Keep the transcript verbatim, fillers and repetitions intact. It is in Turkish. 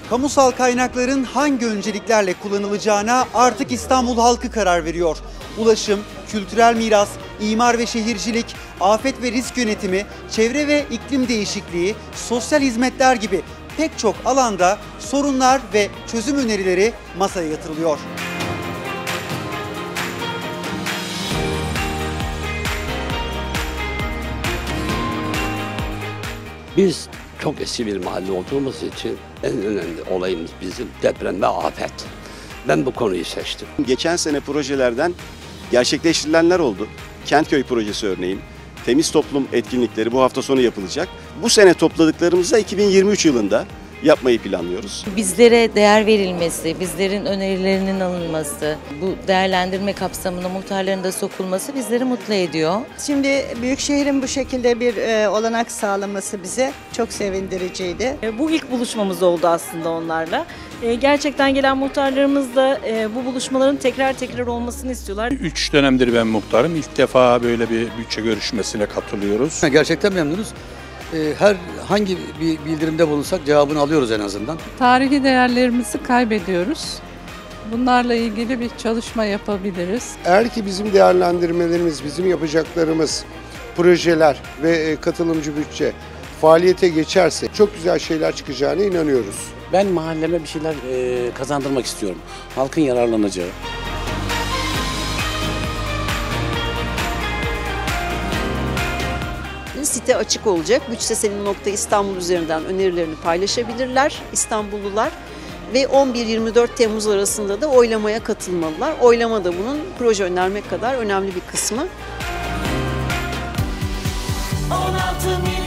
Kamusal kaynakların hangi önceliklerle kullanılacağına artık İstanbul halkı karar veriyor. Ulaşım, kültürel miras, imar ve şehircilik, afet ve risk yönetimi, çevre ve iklim değişikliği, sosyal hizmetler gibi pek çok alanda sorunlar ve çözüm önerileri masaya yatırılıyor. Biz çok eski bir mahalle olduğumuz için en önemli olayımız bizim deprem ve afet. Ben bu konuyu seçtim. Geçen sene projelerden gerçekleştirilenler oldu. Kentköy projesi örneğin, temiz toplum etkinlikleri bu hafta sonu yapılacak. Bu sene topladıklarımızda iki bin yirmi üç yılında yapmayı planlıyoruz. Bizlere değer verilmesi, bizlerin önerilerinin alınması, bu değerlendirme kapsamına muhtarların da sokulması bizleri mutlu ediyor. Şimdi Büyükşehir'in bu şekilde bir e, olanak sağlaması bize çok sevindiriciydi. Bu ilk buluşmamız oldu aslında onlarla. Gerçekten gelen muhtarlarımız da bu buluşmaların tekrar tekrar olmasını istiyorlar. Üç dönemdir ben muhtarım. İlk defa böyle bir bütçe görüşmesine katılıyoruz. Gerçekten memnunuz. Her hangi bir bildirimde bulunsak cevabını alıyoruz en azından. Tarihi değerlerimizi kaybediyoruz. Bunlarla ilgili bir çalışma yapabiliriz. Eğer ki bizim değerlendirmelerimiz, bizim yapacaklarımız, projeler ve katılımcı bütçe faaliyete geçerse çok güzel şeyler çıkacağına inanıyoruz. Ben mahalleme bir şeyler kazandırmak istiyorum. Halkın yararlanacağı. Site açık olacak. Bütçe senin nokta İstanbul üzerinden önerilerini paylaşabilirler İstanbullular ve on bir yirmi dört Temmuz arasında da oylamaya katılmalılar. Oylama da bunun proje önermek kadar önemli bir kısmı. on altı